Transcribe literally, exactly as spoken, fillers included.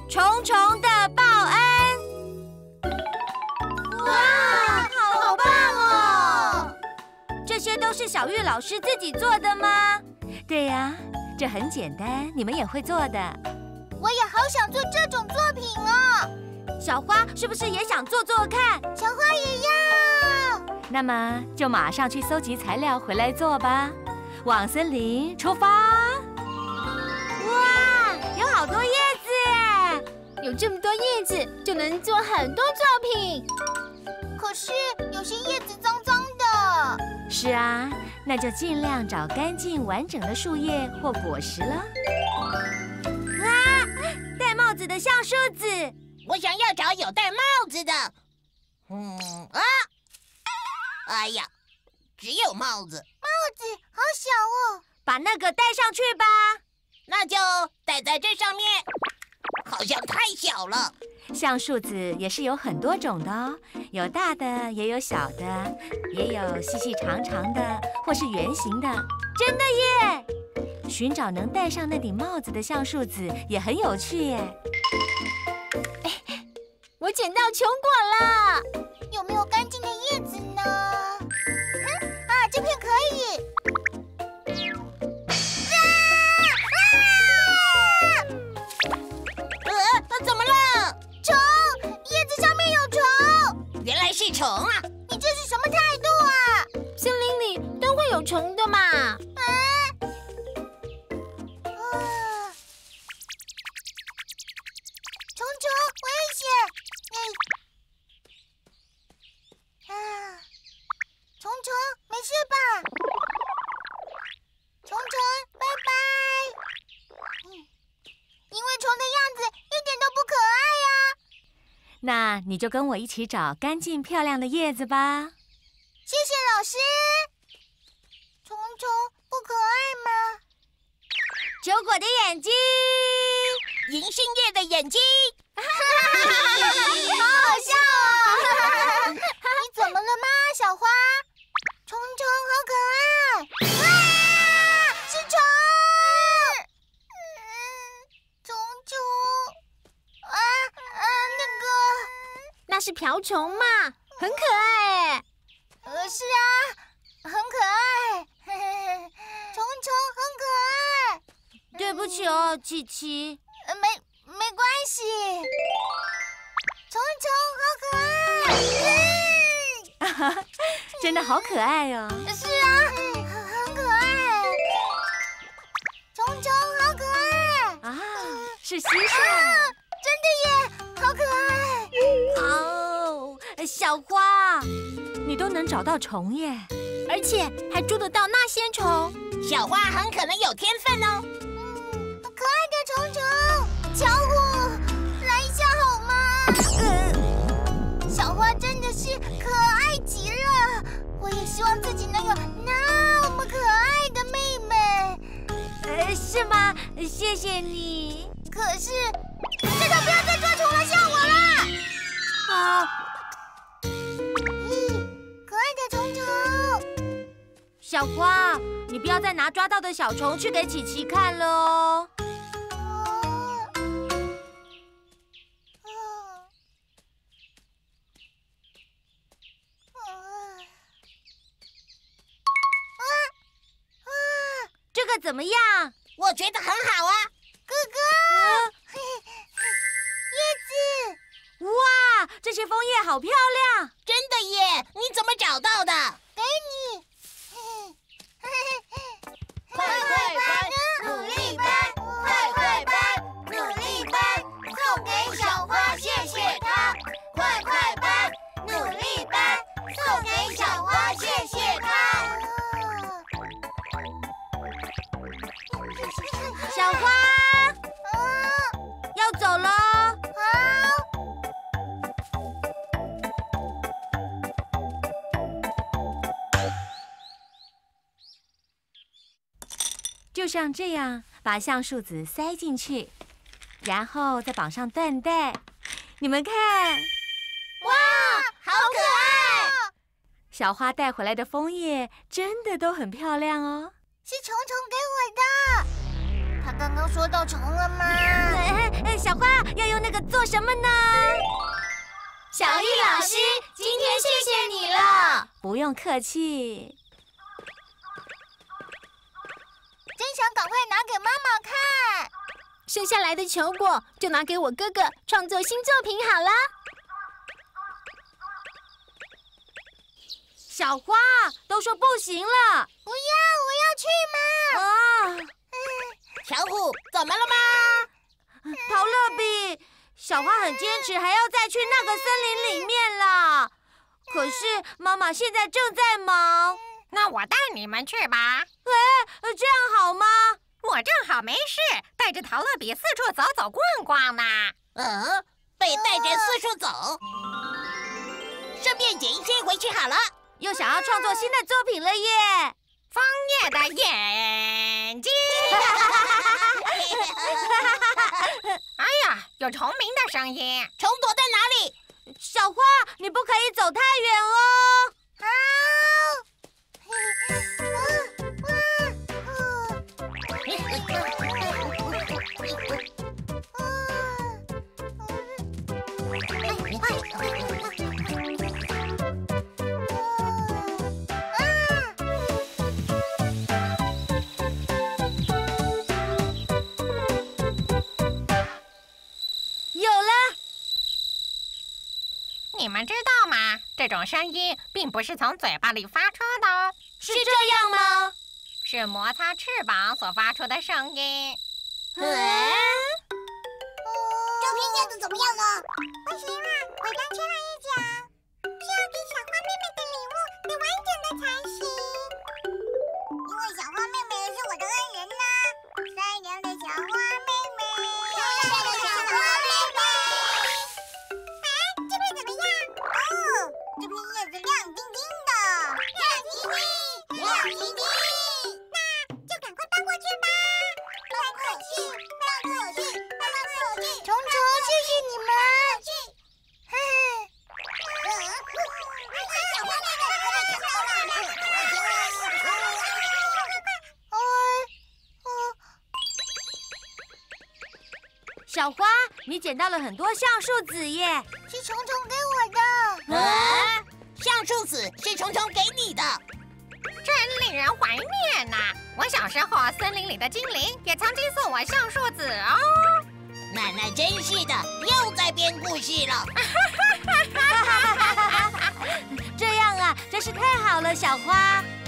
虫虫的报恩。哇，好棒哦！这些都是小玉老师自己做的吗？对呀，这很简单，你们也会做的。 我也好想做这种作品哦。 小花是不是也想做做看？ 小花也要。 那么就马上去搜集材料回来做吧。往森林出发！哇，有好多叶子耶！ 有这么多叶子，就能做很多作品。 可是有些叶子脏脏的。 是啊，那就尽量找干净完整的树叶或果实了。啊，戴帽子的橡树子， 我想要找有戴帽子的。嗯啊，哎呀，只有帽子。 帽子好小哦， 把那个戴上去吧。 那就戴在这上面，好像太小了。 橡树子也是有很多种的哦，有大的，也有小的，也有细细长长的，或是圆形的。真的耶！寻找能戴上那顶帽子的橡树子也很有趣耶。 哎，我捡到球果了， 有没有干净的叶子呢？嗯，啊，这片可以。 怎么了？ 虫！叶子上面有虫！ 原来是虫啊！ 你这是什么态度啊？ 森林里都会有虫的嘛。啊！ 虫虫，危险！啊！虫虫，没事吧？虫虫，拜拜。嗯。因为虫的样子一点都不可爱呀。 那你就跟我一起找干净漂亮的叶子吧。 谢谢老师。虫虫不可爱吗？ 球果的眼睛， 银杏叶的眼睛， 好好笑哦！你怎么了吗，小花？虫虫好可爱。啊！是虫！啊啊，那个， 那是瓢虫嘛，很可爱哎。 呃，是啊，很可爱，嘿嘿，虫虫很可爱。 对不起哦，琪琪。 呃，没没关系，虫虫好可爱。 真的好可爱哦。 是啊，很可爱。虫虫好可爱。 啊，是蟋蟀。 真的耶，好可爱！ 哦，小花，你都能找到虫耶， 而且还捉得到那些虫。 小花很可能有天分哦。 嗯，可爱的虫虫，巧虎，来一下好吗？嗯，小花真的是可爱极了，我也希望自己能有那么可爱的妹妹。 呃，是吗？谢谢你。 可是。这就不要再抓虫来吓我了！ 好。 咦，可爱的虫虫， 小花，你不要再拿抓到的小虫去给琪琪看了哦。这个怎么样？ 我觉得很好啊， 哥哥。叶子， 哇，这些枫叶好漂亮！ 真的耶！你怎么找到的？ 给你。 快快班，努力班，快快班，努力班，送给小花，谢谢她。快快班，努力班，送给小花，谢谢她。 小花， 嗯， 要走了。就像这样，把橡树子塞进去，然后再绑上缎带。你们看， 哇，好可爱！ 小花带回来的枫叶真的都很漂亮哦。 是虫虫给我的。他刚刚说到虫了吗？ 哎，小花要用那个做什么呢？ 小丽老师，今天谢谢你了。 不用客气。 真想赶快拿给妈妈看。 剩下来的球果就拿给我哥哥创作新作品好了。 小花都说不行了。 不要，我要去嘛。 啊！ 小虎，怎么了吗？ 陶乐比，小花很坚持，还要再去那个森林里面啦。可是妈妈现在正在忙。 那我带你们去吧。 哎，这样好吗？ 我正好没事，带着陶乐比四处走走逛逛呢。 嗯，被带着四处走，顺便捡一些回去好了。 又想要创作新的作品了耶！ 枫叶的眼睛。哎呀，有虫鸣的声音。 虫躲在哪里？ 小花，你不可以走太远哦。 好。 你们知道吗？这种声音并不是从嘴巴里发出的哦。 是这样吗？ 是摩擦翅膀所发出的声音。 嗯，这片叶子怎么样呢？不行啊，我刚吃了一角，是要给小花妹妹的礼物，得完整的才行。因为小花妹妹是我的恩人呢，善良的小花妹妹，善良的小花妹妹。啊，这片怎么样？哦，这片叶子亮晶晶的，亮晶晶，亮晶晶。那就赶快搬过去吧。搬过去，搬过去，搬过去。虫虫，谢谢你们。嘿嘿。小花妹妹，我被看到了。哦哦。 小花，你捡到了很多橡树籽耶！ 是虫虫给我的。 啊，橡树籽是虫虫给你的。 真令人怀念呐、啊！我小时候，森林里的精灵也曾经送我橡树籽哦。 奶奶真是的，又在编故事了。 这样啊，真是太好了，小花。